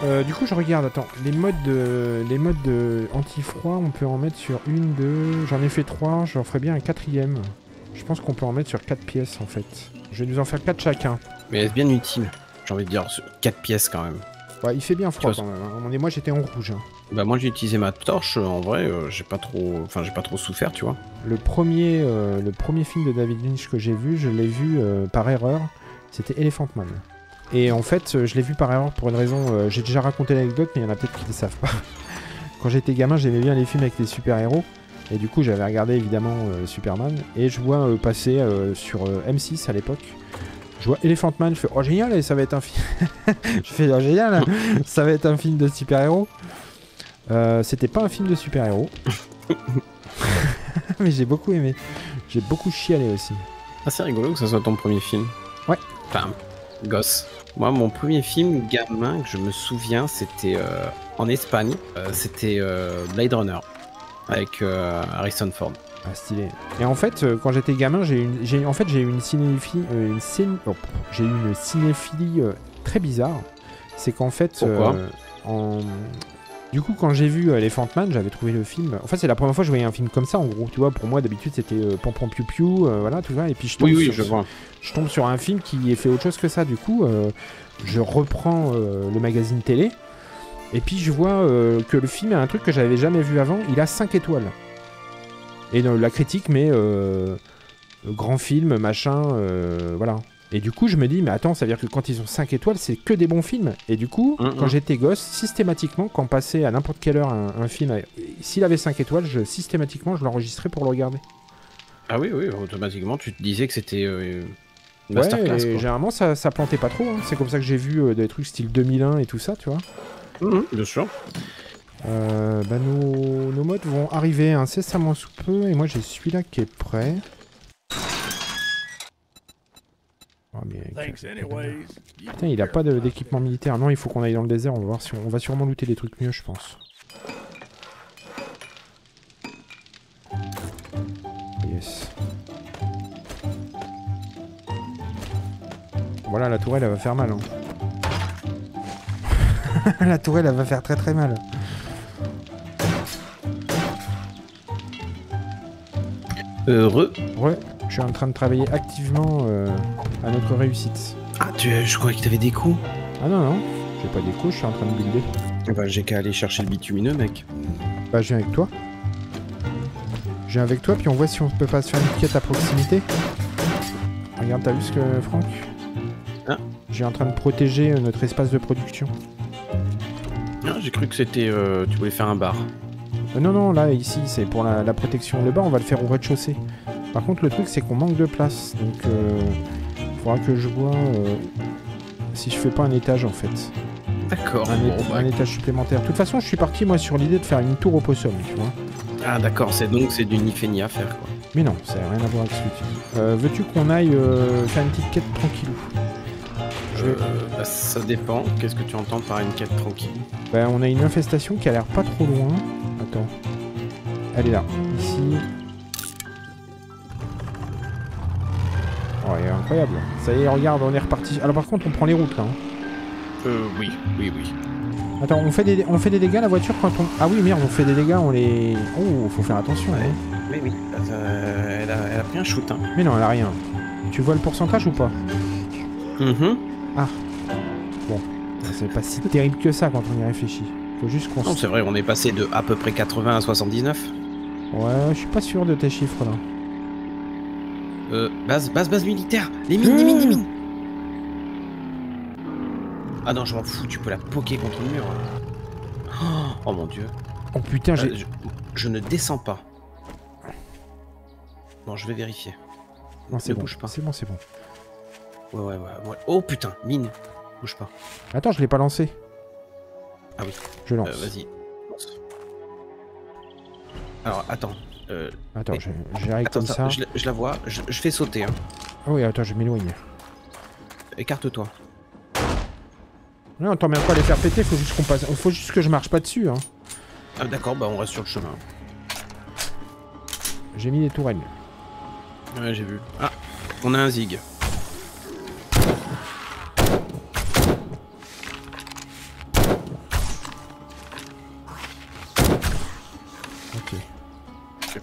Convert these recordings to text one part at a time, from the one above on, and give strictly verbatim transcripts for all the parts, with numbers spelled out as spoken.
Euh, du coup, je regarde, attends, les modes de, les modes de anti-froid, on peut en mettre sur une, deux... J'en ai fait trois, j'en ferai bien un quatrième. Je pense qu'on peut en mettre sur quatre pièces, en fait. Je vais nous en faire quatre chacun. Mais est-ce bien utile? J'ai envie de dire, quatre pièces quand même. Ouais, il fait bien froid quand même, hein. Et moi, j'étais en rouge. Hein. Bah moi, j'ai utilisé ma torche, en vrai, euh, j'ai pas trop... Enfin, j'ai pas trop souffert, tu vois. Le premier, euh, le premier film de David Lynch que j'ai vu, je l'ai vu euh, par erreur. C'était Elephant Man. Et en fait, euh, je l'ai vu par erreur pour une raison... Euh, j'ai déjà raconté l'anecdote, mais il y en a peut-être qui ne savent pas. Quand j'étais gamin, j'aimais bien les films avec les super-héros. Et du coup, j'avais regardé évidemment euh, Superman. Et je vois euh, passer euh, sur euh, M six à l'époque. Je vois Elephant Man, je fais « Oh génial, ça va être un film... » Je fais « Oh génial, hein, ça va être un film de super-héros. Euh, » C'était pas un film de super-héros. Mais j'ai beaucoup aimé. J'ai beaucoup chialé aussi. Ah, c'est rigolo que ce soit ton premier film. Ouais. Enfin, gosse. Moi, mon premier film gamin que je me souviens, c'était euh, en Espagne. Euh, c'était euh, Blade Runner avec euh, Harrison Ford. Ah, stylé. Et en fait, euh, quand j'étais gamin, j'ai une, j'ai, en fait, j'ai eu une cinéphilie, euh, une cin... oh, j'ai eu une cinéphilie euh, très bizarre. C'est qu'en fait, Pourquoi euh, en... du coup, quand j'ai vu euh, Elephant Man, j'avais trouvé le film. En fait, c'est la première fois que je voyais un film comme ça. En gros, tu vois, pour moi, d'habitude, c'était euh, pom pom piou piou, euh, voilà, tu vois. Et puis je tombe, oui, oui, sur, je vois. je tombe sur un film qui est fait autre chose que ça. Du coup, euh, je reprends euh, le magazine télé. Et puis je vois euh, que le film est un truc que j'avais jamais vu avant. Il a cinq étoiles. Et dans la critique, mais euh, grand film, machin, euh, voilà. Et du coup, je me dis, mais attends, ça veut dire que quand ils ont cinq étoiles, c'est que des bons films. Et du coup, mmh, quand mmh. j'étais gosse, systématiquement, quand passait à n'importe quelle heure un, un film, s'il avait cinq étoiles, je, systématiquement, je l'enregistrais pour le regarder. Ah oui, oui, automatiquement, tu te disais que c'était euh, une ouais, masterclass. Et généralement, ça, ça plantait pas trop. Hein. C'est comme ça que j'ai vu euh, des trucs style deux mille un et tout ça, tu vois. Mmh, bien sûr. Euh, bah nos, nos modes vont arriver incessamment sous peu et moi j'ai celui-là qui est prêt. Oh, mais... Putain, il a pas d'équipement militaire. Non, il faut qu'on aille dans le désert. On va voir si on, on va sûrement looter des trucs mieux, je pense. Yes. Voilà, la tourelle, elle va faire mal. Hein. La tourelle, elle va faire très très mal. Heureux. Ouais, je suis en train de travailler activement euh, à notre réussite. Ah, tu, je croyais que t'avais des coups. Ah non, non, j'ai pas des coups, je suis en train de builder. Bah, j'ai qu'à aller chercher le bitumineux, mec. Bah, je viens avec toi. Je viens avec toi, puis on voit si on peut pas se faire une quête à proximité. Regarde, t'as vu ce que Franck ah. J'ai en train de protéger euh, notre espace de production. Ah, j'ai cru que c'était... Euh, tu voulais faire un bar. Euh, non, non, là, ici, c'est pour la, la protection. Le bar, on va le faire au rez-de-chaussée. Par contre, le truc, c'est qu'on manque de place. Donc, il euh, faudra que je vois euh, si je fais pas un étage, en fait. D'accord. Un, bon, éta bah... un étage supplémentaire. De toute façon, je suis parti, moi, sur l'idée de faire une tour au possum, tu vois. Ah, d'accord. C'est donc c'est du ni fait ni à faire, quoi. Mais non, ça n'a rien à voir avec ce que tu dis. Euh, Veux-tu qu'on aille euh, faire une petite quête tranquillou? Je... Euh, bah, ça dépend. Qu'est-ce que tu entends par une quête tranquille? Bah, on a une infestation qui a l'air pas trop loin. Attends. Elle est là. Ici. Oh, elle est incroyable. Ça y est, regarde, on est reparti. Alors par contre, on prend les routes, là. Hein. Euh, oui, oui, oui. Attends, on fait, des, on fait des dégâts, la voiture, quand on... Ah oui, merde, on fait des dégâts, on les... Oh, faut faire attention, ouais. Hein. Oui, oui. Euh, elle, a, elle a pris un shoot, hein. Mais non, elle a rien. Tu vois le pourcentage ou pas? mm-hmm. Ah. Bon. C'est pas si terrible que ça quand on y réfléchit. Faut juste qu'on... Non, c'est vrai, on est passé de à peu près quatre-vingts à soixante-dix-neuf. Ouais, je suis pas sûr de tes chiffres, là. Euh, base, base, base militaire. Les mines, mmh. les mines, les mines. Ah non, je m'en fous, tu peux la poker contre le mur. Oh, oh mon dieu. Oh putain, j'ai... Euh, je, je ne descends pas. Bon, je vais vérifier. Non, c'est ne bon. bouge pas. C'est bon, c'est bon. Ouais, ouais, ouais, ouais. Oh putain, mine. Bouge pas. Attends, je l'ai pas lancé. Ah oui. Je lance. Euh, Vas-y. Alors, attends. Euh, attends, j'arrive comme ça. Je, je la vois, je, je fais sauter. Hein. Ah oui, attends, je m'éloigne. Écarte-toi. Non, t'en mets pas à les faire péter, faut juste qu'on passe. Faut juste que je marche pas dessus. Hein. Ah d'accord, bah on reste sur le chemin. J'ai mis des tourelles. Ouais, j'ai vu. Ah, on a un zig.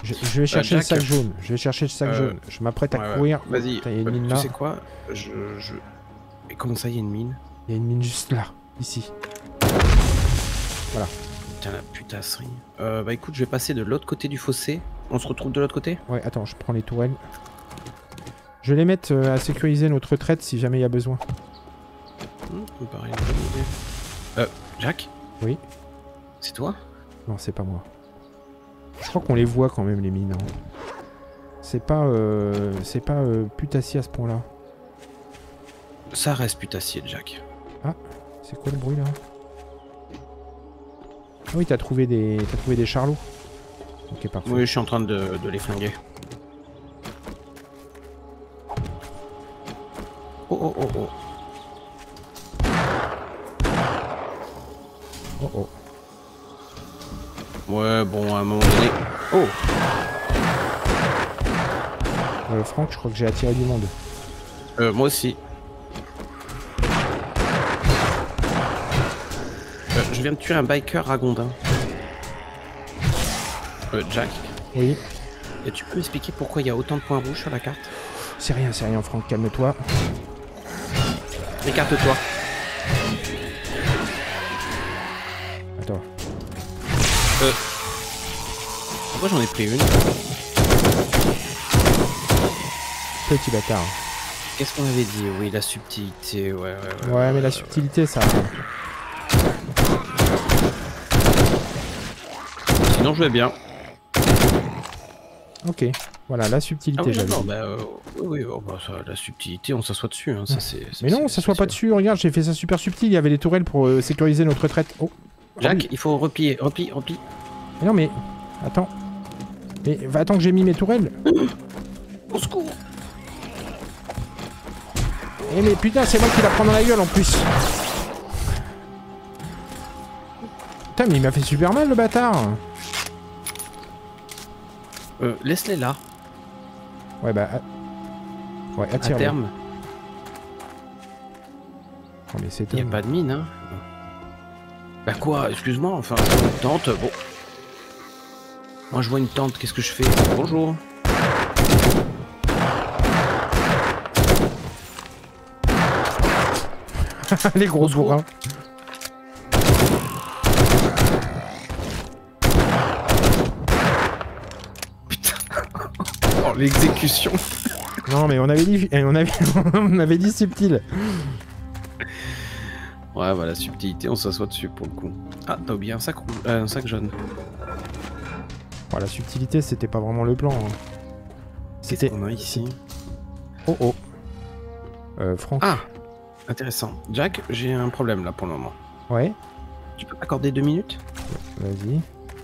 Je, je vais chercher euh, le Jack, sac jaune. Je vais chercher le sac euh, jaune. Je m'apprête à ouais, courir. ouais. Vas-y. Putain, il y a une Ouais, mine tu là. sais quoi je, je... Et comment ça, il y a une mine? Il y a une mine juste là, ici. Voilà. Putain, la putasserie. Euh, bah écoute, je vais passer de l'autre côté du fossé. On se retrouve de l'autre côté? Ouais, attends, je prends les tourelles. Je vais les mettre euh, à sécuriser notre retraite si jamais il y a besoin. Hum, ça me paraît une bonne idée. Euh, Jack? Oui. C'est toi? Non, c'est pas moi. Je crois qu'on les voit quand même, les mines. Hein. C'est pas, euh, c'est pas euh, putassier à ce point-là. Ça reste putassier, Jack. Ah, c'est quoi le bruit là? Ah oui, t'as trouvé des, t'as trouvé des charlots. Ok, parfait. Oui, je suis en train de, de les flinguer. Oh oh oh oh. Oh oh. Ouais, bon, à un moment donné... Oh! Euh, Franck, je crois que j'ai attiré du monde. Euh, moi aussi. Euh, je viens de tuer un biker ragondin. Euh, Jack? Oui. Et tu peux m'expliquer pourquoi il y a autant de points rouges sur la carte? C'est rien, c'est rien, Franck, calme-toi. Écarte-toi. Attends. Euh... Pourquoi j'en ai pris une? Petit bâtard. Qu'est-ce qu'on avait dit? Oui, la subtilité, ouais, ouais, ouais. Ouais, ouais, mais ouais, la ouais. subtilité, ça... Sinon, je vais bien. Ok. Voilà, la subtilité, Ah oui, j'avais non, dit. bah, euh, oui, oui, oh, bah, ça, la subtilité, on s'assoit dessus, hein, ça c'est... Mais non, ça soit pas dessus, regarde, j'ai fait ça super subtil, il y avait les tourelles pour euh, sécuriser notre retraite. Oh. Jack, Replie. il faut replier, replie, replie. Mais non, mais... Attends. Mais va, attends que j'ai mis mes tourelles. Au secours! Eh mais putain, c'est moi qui la prends dans la gueule en plus. Putain, mais il m'a fait super mal, le bâtard. Euh, laisse-les là, Ouais, bah... à- Ouais, à attire-le. terme. Oh, mais c'est Il n'y a dingue. pas de mine, hein. Bah quoi, excuse-moi, enfin, une tente, bon. Moi je vois une tente, qu'est-ce que je fais? Bonjour. Les gros bourrins. Putain. Oh, l'exécution. Non, mais on avait dit... eh, On avait, on avait dit subtil. Ouais, bah la subtilité, on s'assoit dessus pour le coup. Ah, t'as oublié un sac rouge, euh, un sac jaune. Bon, la subtilité, c'était pas vraiment le plan. Hein. Qu'est-ce C'était... qu'on a ici? Oh oh. Euh, Franck. Ah, intéressant. Jack, j'ai un problème là pour le moment. Ouais, Tu peux m'accorder deux minutes? vas-y.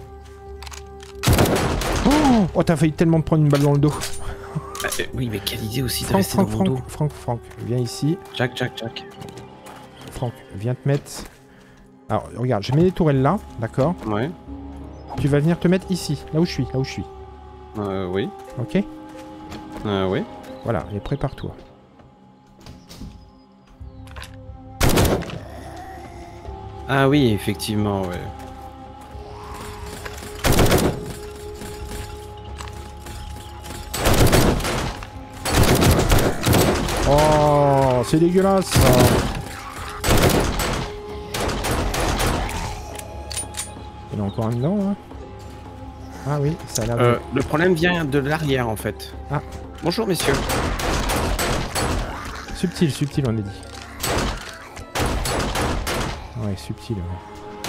Oh, oh, t'as failli tellement te prendre une balle dans le dos. Ah, euh, Oui, mais quelle idée aussi de Franck, rester Franck, dans mon Franck, dos. Franck, Franck, viens ici. Jack, Jack, Jack. Franck, viens te mettre... Alors, regarde, je mets les tourelles là, d'accord? Ouais. Tu vas venir te mettre ici, là où je suis, là où je suis. Euh, oui. Ok? Euh, oui. Voilà, et prépare-toi. Ah oui, effectivement, ouais. Oh, c'est dégueulasse ça. Il y en a encore un dedans là. Ah oui, ça a l'air Euh, de... le problème vient de l'arrière en fait. Ah. Bonjour messieurs. Subtil, subtil on a dit. Ouais, subtil. Ouais.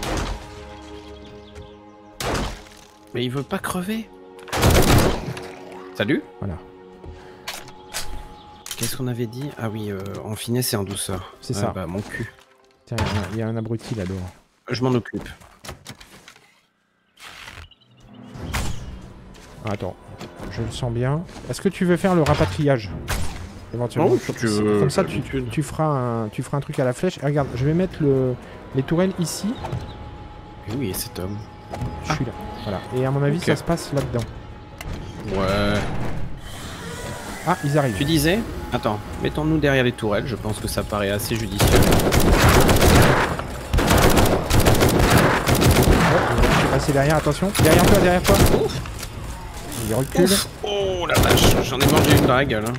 Mais il veut pas crever. Salut. Voilà. Qu'est-ce qu'on avait dit? Ah oui, euh, en finesse et en douceur. C'est Ah ça. Bah mon cul. Tiens, il y a un- il y, a un abruti là-dedans. Je m'en occupe. Ah, attends, je le sens bien. Est-ce que tu veux faire le rapatriage? Éventuellement. Oh, si tu C'est- veux, Comme ça, tu, d'habitude. tu, feras un, tu feras un truc à la flèche. Et regarde, je vais mettre le, les tourelles ici. Et oui, cet homme. Je suis là. Voilà. Et à mon avis, Ok. ça se passe là-dedans. Ouais. Ah, ils arrivent. Tu disais? Attends, mettons-nous derrière les tourelles, je pense que ça paraît assez judicieux. Oh, je suis passé derrière, attention. Derrière toi, derrière toi. Il recule. Ouf. Oh la vache, j'en ai mangé une dans la gueule. Hein.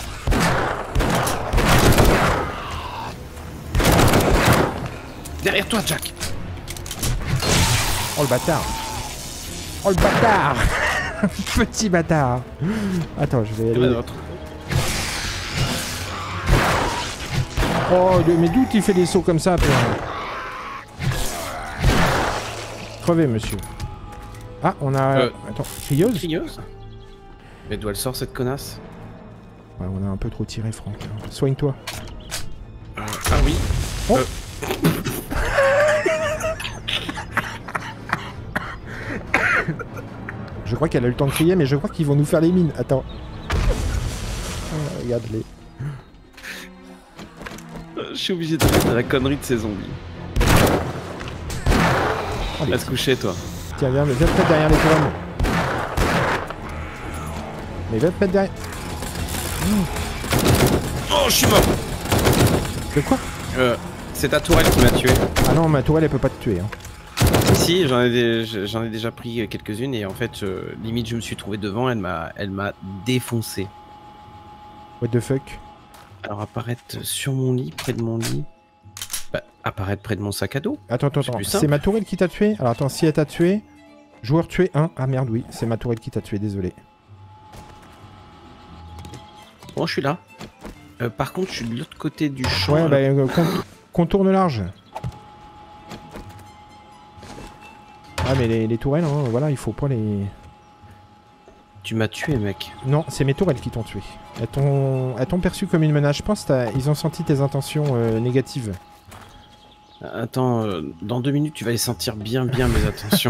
Derrière toi, Jack. Oh le bâtard. Oh le bâtard. Petit bâtard. Attends, je vais aller... Oh, mais d'où il fait des sauts comme ça, toi? Crevez, monsieur. Ah, on a... Euh, Attends, crieuse? Crieuse? Mais d'où elle sort, cette connasse? Ouais, on a un peu trop tiré, Franck. Soigne-toi. Euh, ah oui. Oh. Euh... Je crois qu'elle a eu le temps de crier, mais je crois qu'ils vont nous faire les mines. Attends. Oh, regarde-les. Je suis obligé de mettre la connerie de ces zombies. Oh, va se coucher, toi. Tiens, viens, viens te mettre derrière les tourelles. Mais viens te mettre derrière... Oh, je suis mort. De quoi? Euh, c'est ta tourelle qui m'a tué. Ah non, ma tourelle, elle peut pas te tuer. Hein. Si, j'en ai, j'en ai déjà pris quelques-unes et en fait, euh, limite, je me suis trouvé devant, elle m'a, elle m'a défoncé. What the fuck? Alors, apparaître sur mon lit, près de mon lit. Bah, apparaître près de mon sac à dos. Attends, attends, attends. C'est ma tourelle qui t'a tué? Alors attends, si elle t'a tué... Joueur tué un. Ah merde, oui. C'est ma tourelle qui t'a tué, désolé. Bon, je suis là. Euh, par contre, je suis de l'autre côté du champ. Ouais, bah, euh, con contourne large. Ah, mais les, les tourelles, hein, voilà, il faut pas les... Tu m'as tué, mec. Non, c'est mes tourelles qui t'ont tué. Elles t'ont perçu comme une menace. Je pense qu'ils ont senti tes intentions euh, négatives. Attends, euh, dans deux minutes, tu vas les sentir bien, bien, mes intentions.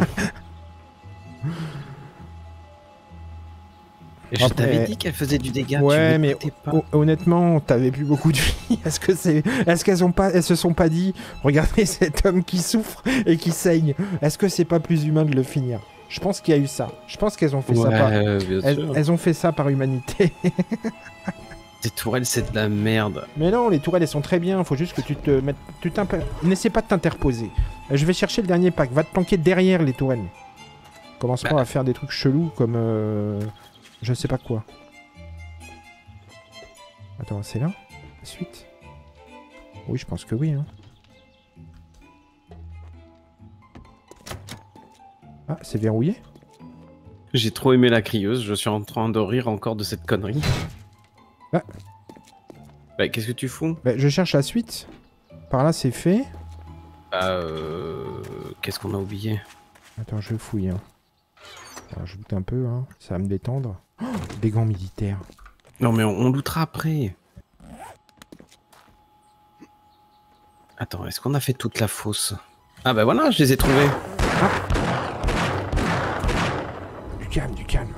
Et je Après... t'avais dit qu'elle faisait du dégât. Ouais, tu mais pas. honnêtement, t'avais plus beaucoup de vie. Est-ce que c'est, est-ce qu'elles ont pas, elles se sont pas dit, regardez cet homme qui souffre et qui saigne. Est-ce que c'est pas plus humain de le finir? Je pense qu'il y a eu ça. Je pense qu'elles ont fait ouais, ça par... Bien elles, sûr. elles ont fait ça par humanité. Ces tourelles, c'est de la merde. Mais non, les tourelles, elles sont très bien. Faut juste que tu te mettes... Tu N'essaie pas de t'interposer. Je vais chercher le dernier pack. Va te planquer derrière les tourelles. Commence pas bah. à faire des trucs chelous comme... Euh... Je sais pas quoi. Attends, c'est là? La suite? Oui, je pense que oui. Hein. Ah, c'est verrouillé? J'ai trop aimé la crieuse. Je suis en train de rire encore de cette connerie. Ah. Bah, qu'est-ce que tu fous? Bah, je cherche la suite. Par là, c'est fait. Euh... Qu'est-ce qu'on a oublié? Attends, je fouille. Hein. Alors, je doute un peu. Hein. Ça va me détendre. Oh, des gants militaires. Non, mais on, on lootera après. Attends, est-ce qu'on a fait toute la fosse? Ah bah voilà, je les ai trouvés. Ah. Du calme, du calme.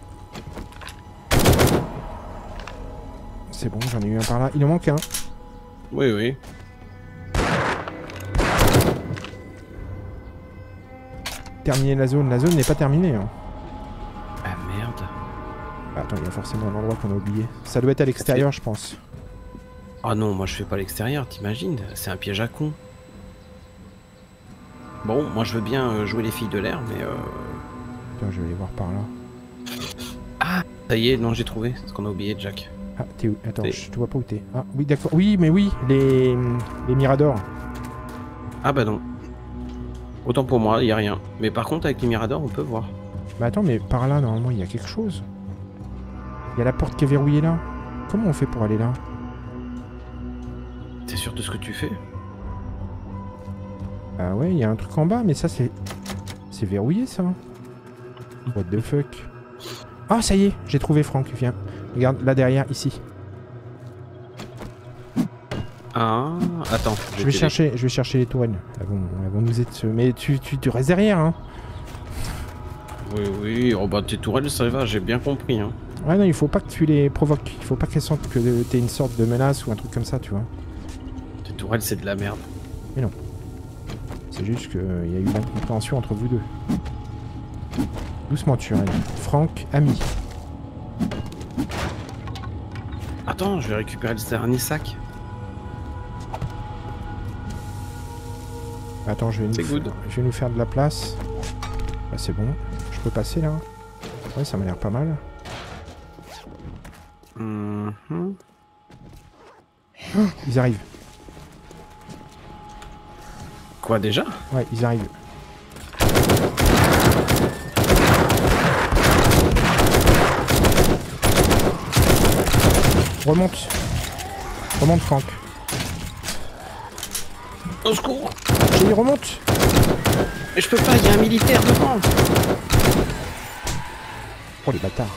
C'est bon, j'en ai eu un par là. Il en manque un. Oui, oui. Terminer la zone. La zone n'est pas terminée. Hein. Ah merde. Attends, il y a forcément un endroit qu'on a oublié. Ça doit être à l'extérieur, fait... je pense. Ah non, moi je fais pas l'extérieur, t'imagines? C'est un piège à con. Bon, moi je veux bien jouer les filles de l'air, mais euh... Attends, je vais aller voir par là. Ah, ça y est, non, j'ai trouvé ce qu'on a oublié, Jack. Ah, t'es où? Attends, je te vois pas où t'es. Ah, oui, d'accord. Oui, mais oui, les, les miradors. Ah bah non. Autant pour moi, il y a rien. Mais par contre, avec les miradors, on peut voir. Bah attends, mais par là, normalement, il y a quelque chose. Il y a la porte qui est verrouillée là. Comment on fait pour aller là? T'es sûr de ce que tu fais? Ah ouais, il y a un truc en bas, mais ça, c'est... C'est verrouillé, ça. What the fuck? Ah, ça y est, j'ai trouvé Franck, viens. Regarde, là derrière, ici. Ah, attends. Je vais chercher, je vais chercher les tourelles. Elles vont, elles vont nous être... Mais tu, tu, tu restes derrière, hein. Oui, oui, oh bah tes tourelles, ça va, j'ai bien compris, hein. Ouais, non, il faut pas que tu les provoques. Il faut pas qu'elles sentent que t'es une sorte de menace ou un truc comme ça, tu vois. Tes tourelles, c'est de la merde. Mais non. C'est juste qu'il y a eu une incompréhension entre vous deux. Doucement, tu Franck, ami. Attends, je vais récupérer le dernier sac. Attends, je vais, nous faire, je vais nous faire de la place. Bah, c'est bon. Je peux passer là. Ouais, ça m'a l'air pas mal. Mmh. Oh, ils arrivent. Quoi déjà? Ouais, ils arrivent. Remonte. Remonte, Franck. Au secours! J'ai dit remonte. Mais je peux pas, il y a un militaire devant! Oh les bâtards.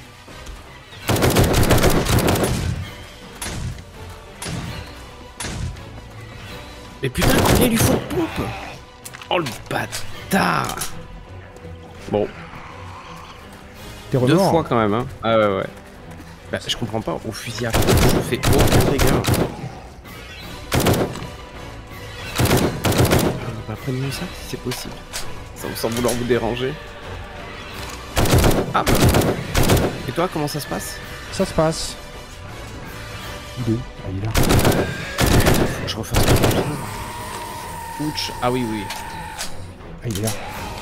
Mais putain, combien il lui faut de pompe? Oh le bâtard! Bon. T'es Deux remords. fois quand même, hein. Ah ouais, ouais. Bah, je comprends pas, au fusil à pompe, je fais aucun dégât. Bah, prenez-nous ça si c'est possible. Sans, sans vouloir vous déranger. Ah bah. Et toi, comment ça se passe? Ça se passe. Il est où? Ah, il est là. Faut que je refasse quelque chose. Ouch. Ah oui, oui. Ah, il est là.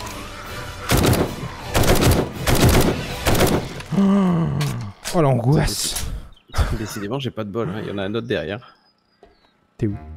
Oh l'angoisse. Décidément, j'ai pas de bol, hein. Il y en a un autre derrière. T'es où?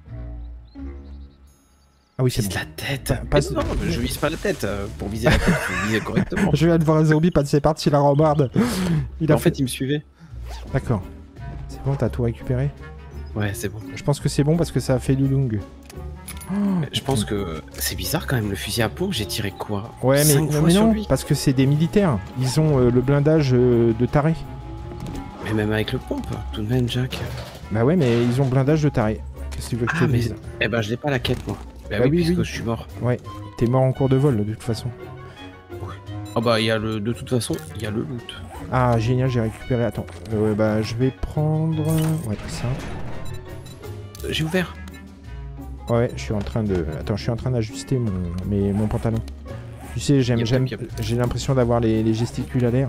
Ah oui, c'est Vise bon. la tête. Pas- Mais non, mais je vise pas la tête. euh, Pour viser la tête, faut viser correctement. Je viens de voir un zombie passer par-dessus la rambarde. Il a En fait, il me suivait. D'accord. C'est bon, t'as tout récupéré? Ouais, c'est bon. Je pense que c'est bon parce que ça a fait du long. Mais je pense que c'est bizarre quand même, le fusil à pompe, j'ai tiré quoi? Ouais, mais, Cinq fois mais sur non, lui. parce que c'est des militaires. Ils ont euh, le blindage euh, de taré. Mais même avec le pompe, tout de même, Jack. Bah ouais, mais ils ont blindage de taré. Qu'est-ce que tu veux que je Ah, te mais. dise? Eh ben, je l'ai pas la quête, moi. Bah, Bah oui, oui, puisque oui. je suis mort. Ouais, t'es mort en cours de vol de toute façon. Oh bah, il y a le. De toute façon, il y a le loot. Ah, génial, j'ai récupéré. Attends, euh, ouais, bah je vais prendre. Ouais, ça. Euh, J'ai ouvert. Ouais, je suis en train de. Attends, je suis en train d'ajuster mon, mes- mon pantalon. Tu sais, j'aime, Yep, j'aime, yep, yep. j'ai l'impression d'avoir les, les gesticules à l'air.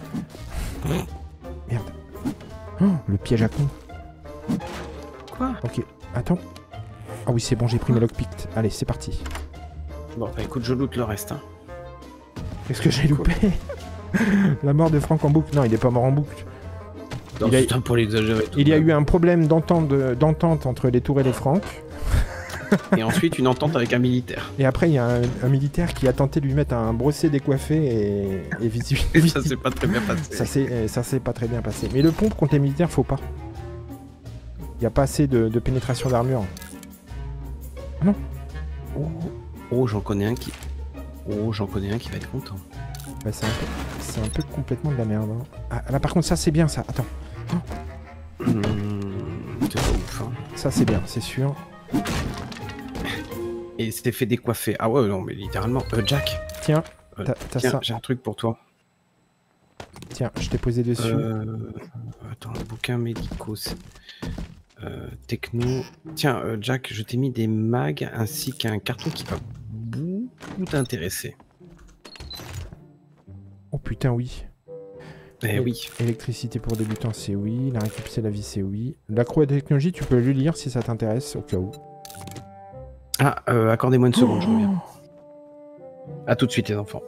Merde. Oh, le piège à con. Quoi? Ok, attends. Ah oui, c'est bon, j'ai pris mes lockpicks. Allez, c'est parti. Bon, bah écoute, je loot le reste. Hein. Qu'est-ce que j'ai loupé? La mort de Franck en boucle. Non, il est pas mort en boucle. Non, Il a- putain, pour l'exagérer. tout Il y a de même. eu un problème d'entente, d'entente entre les tours et les Franck. Et ensuite, une entente avec un militaire. Et après, il y a un, un militaire qui a tenté de lui mettre un brossé décoiffé et, et visu- Et ça s'est pas très bien passé. Ça s'est ça s'est pas très bien passé. Mais le pompe contre les militaires, faut pas. Il n'y a pas assez de, de pénétration d'armure. Oh, oh j'en connais un qui. Oh, j'en connais un qui va être content. Bah, c'est un, peu- c'est un peu complètement de la merde. hein. Ah, là, par contre, ça, c'est bien, ça. Attends. Mmh, c'est pas ouf, hein. Ça, c'est bien, c'est sûr. Et c'était fait décoiffer. Ah ouais, non, mais littéralement. Euh, Jack. Tiens, Euh, t'as t'as Tiens, ça. j'ai un truc pour toi. Tiens, je t'ai posé dessus. Euh... Attends, un bouquin médicaux. c'est- Euh, techno. Tiens, euh, Jack, je t'ai mis des mags ainsi qu'un carton qui va beaucoup t'intéresser. Oh putain, oui. Eh oui. Électricité pour débutants, c'est oui. La récup, c'est la vie, c'est oui. L'accro à la technologie, tu peux le lire si ça t'intéresse, au cas où. Ah, euh, accordez-moi une seconde, je reviens. À tout de suite, les enfants.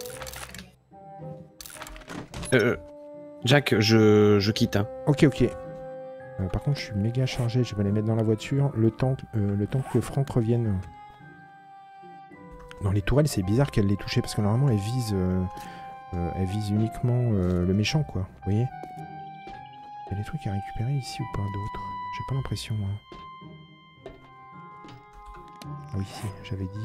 Euh, Jack, je, je quitte. Hein. Ok, ok. Euh, par contre, je suis méga chargé. Je vais les mettre dans la voiture le temps, euh, le temps que Franck revienne. Dans les tourelles, c'est bizarre qu'elle l'ait touché parce que normalement, elle vise, euh, euh, elle vise uniquement euh, le méchant, quoi. Vous voyez? Il y a des trucs à récupérer ici ou pas d'autres? J'ai pas l'impression, moi. Ah oui, si, j'avais dit.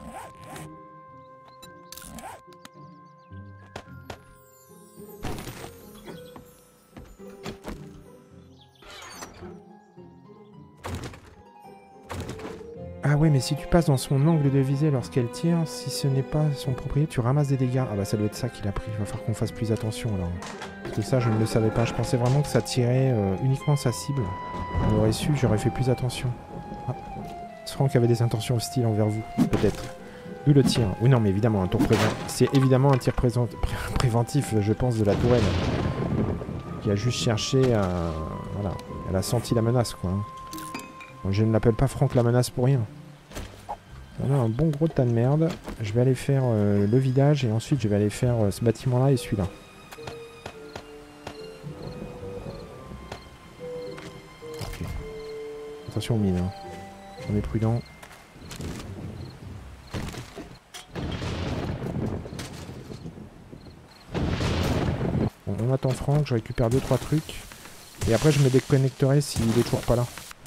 Ah ouais, mais si tu passes dans son angle de visée lorsqu'elle tire, si ce n'est pas son propriétaire, tu ramasses des dégâts. Ah bah ça doit être ça qu'il a pris, il va falloir qu'on fasse plus attention alors. Parce que ça, je ne le savais pas, je pensais vraiment que ça tirait euh, uniquement sa cible. On aurait su, j'aurais fait plus attention. Ah. Franck avait des intentions hostiles envers vous, peut-être. D'où le tir. Oui non, mais évidemment, un tour préventif. C'est évidemment un tir présent- pré préventif, je pense, de la tourelle. Qui a juste cherché à... Voilà, elle a senti la menace, quoi. hein. Bon, je ne l'appelle pas Franck la menace pour rien. On a un bon gros tas de merde. Je vais aller faire euh, le vidage et ensuite je vais aller faire euh, ce bâtiment là et celui-là. Attention aux mines. Hein. On est prudent. Bon, on attend Franck, je récupère deux trois trucs. Et après je me déconnecterai s'il est toujours pas là.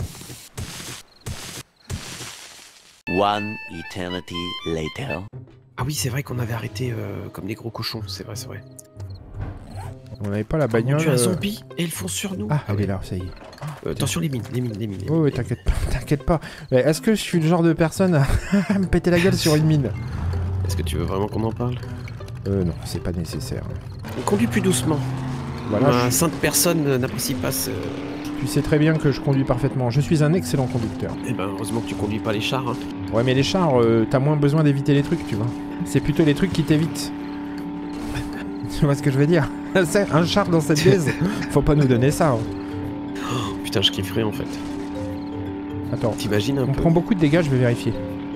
One eternity later. Ah oui, c'est vrai qu'on avait arrêté euh, comme des gros cochons, c'est vrai, c'est vrai. On n'avait pas la bagnole. Tu as un euh... zombie et ils foncent sur nous. Ah, elle est là, ça y est. Euh, attention les mines, les mines, les mines. Les Oh, mines. oui, t'inquiète pas, t'inquiète pas. Est-ce que je suis le genre de personne à me péter la gueule sur une mine? Est-ce que tu veux vraiment qu'on en parle? Euh, non, c'est pas nécessaire. On conduit plus doucement. Voilà, Ma je- sainte personne n'apprécie pas ce... Tu sais très bien que je conduis parfaitement. Je suis un excellent conducteur. Eh ben, heureusement que tu conduis pas les chars. Hein. Ouais, mais les chars, euh, t'as moins besoin d'éviter les trucs, tu vois. C'est plutôt les trucs qui t'évitent. Tu vois ce que je veux dire? C'est un char dans cette baise. Faut pas nous donner ça. Hein. Oh, putain, je kifferais en fait. Attends, T'imagines un on peu prend beaucoup de dégâts, je vais vérifier.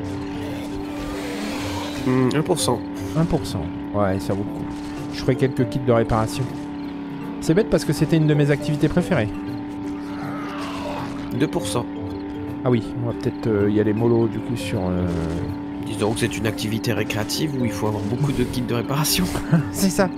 Mmh, un pour cent. un pour cent. Ouais, ça vaut le coup. Je ferai quelques kits de réparation. C'est bête parce que c'était une de mes activités préférées. deux pour cent. Ah oui, on va peut-être euh, y aller mollo du coup sur... Euh... Disons que c'est une activité récréative où il faut avoir beaucoup de kits de réparation. C'est ça.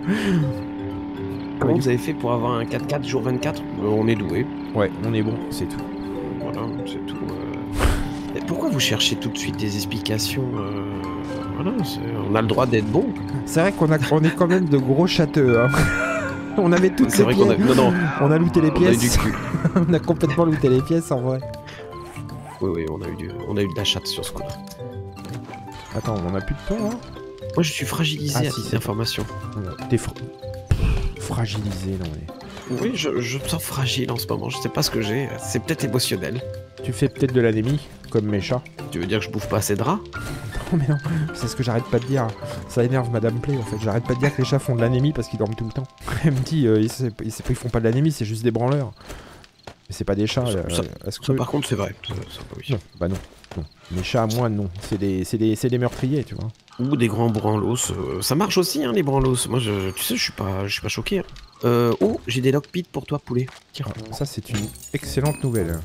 Comment Ouais, vous avez fait pour avoir un quatre-quatre jour vingt-quatre? Euh, On est doué. Ouais, on est bon, c'est tout. Voilà, c'est tout. euh. Et pourquoi vous cherchez tout de suite des explications euh, Voilà, c'est- on a le droit d'être bon. C'est vrai qu'on a, on est quand même de gros châteux. Hein. On avait toutes C'est les vrai qu'on a... pièces. Non, non, On a looté les on a eu du pièces. cul. On a complètement looté les pièces en vrai. Oui, oui, on a eu, du... on a eu de la chatte sur ce coup-là. Attends, on a plus de temps, hein? Moi, je suis fragilisé Ah, à si, titre c'est d'information. T'es fra... fragilisé, non mais... Oui, je, je me sens fragile en ce moment. Je sais pas ce que j'ai. C'est peut-être émotionnel. Tu fais peut-être de l'anémie, comme mes chats. Tu veux dire que je bouffe pas assez de rats? Non mais non, c'est ce que j'arrête pas de dire. Ça énerve Madame Play en fait. J'arrête pas de dire que les chats font de l'anémie parce qu'ils dorment tout le temps. Elle me dit, euh, ils, c'est- ils, c'est pas- ils font pas de l'anémie, c'est juste des branleurs. Mais c'est pas des chats. Ça- euh, ça- est-ce que... Ça, par contre, c'est vrai. Ça, ça, oui. Non, bah non. non. Les chats à moi, non. C'est des, c'est des, c'est des meurtriers, tu vois. Ou des grands branlos. euh, ça marche aussi, hein, les branlos. Moi, je, tu sais, je suis pas, je suis pas choqué. hein. Euh, oh, j'ai des lockpits pour toi, poulet. Tiens. Ah, ça, c'est une excellente nouvelle.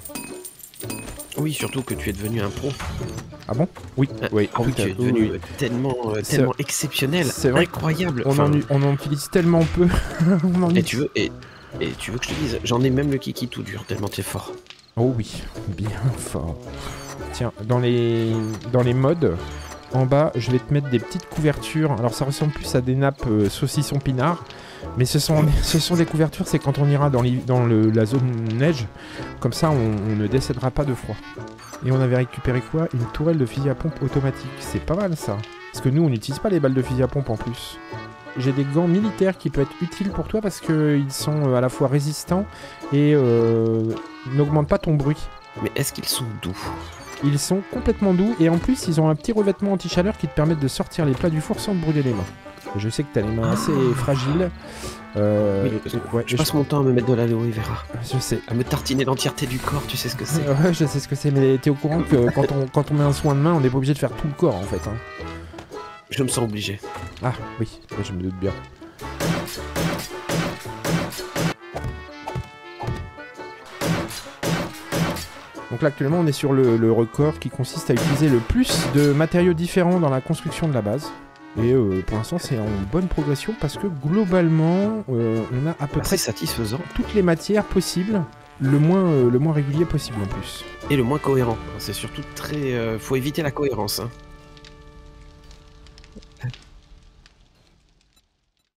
Oui, surtout que tu es devenu un pro. Ah bon? Oui, Ah, oui. Ah oui, tout à- tu es oui, devenu oui. euh, tellement, euh, C'est- tellement exceptionnel, c'est vrai incroyable. On, Enfin, en, u- on en utilise tellement peu. On en et utilise- tu veux, et, et tu veux que je te dise, j'en ai même le kiki tout dur tellement t'es fort. Oh oui, bien fort. Tiens, dans les, dans les modes, en bas, je vais te mettre des petites couvertures. Alors ça ressemble plus à des nappes euh, saucisson pinard, mais ce sont, ce sont des couvertures, c'est quand on ira dans, l'hi- dans le- la zone neige. Comme ça, on, on ne décédera pas de froid. Et on avait récupéré quoi? Une tourelle de fusil à pompe automatique. C'est pas mal ça. Parce que nous, on n'utilise pas les balles de fusil à pompe en plus. J'ai des gants militaires qui peuvent être utiles pour toi parce qu'ils sont euh, à la fois résistants et euh, n'augmentent pas ton bruit. Mais est-ce qu'ils sont doux? Ils sont complètement doux et en plus ils ont un petit revêtement anti-chaleur qui te permet de sortir les plats du four sans te brûler les mains. Et je sais que t'as les mains assez fragiles. Euh, Oui, et- ouais, Je et passe mon temps à me mettre de l'aloe vera, je sais. à me tartiner l'entièreté du corps, tu sais ce que c'est. Ouais, je sais ce que c'est, mais t'es au courant que quand on, quand on met un soin de main, on n'est pas obligé de faire tout le corps en fait. Hein. Je me sens obligé. Ah oui, je me doute bien. Donc là actuellement on est sur le, le record qui consiste à utiliser le plus de matériaux différents dans la construction de la base. Et euh, pour l'instant c'est en bonne progression parce que globalement euh, on a à peu Ah, près c'est satisfaisant toutes les matières possibles, le moins, euh, le moins régulier possible en plus. et le moins cohérent. C'est surtout très. euh, faut éviter la cohérence. Hein.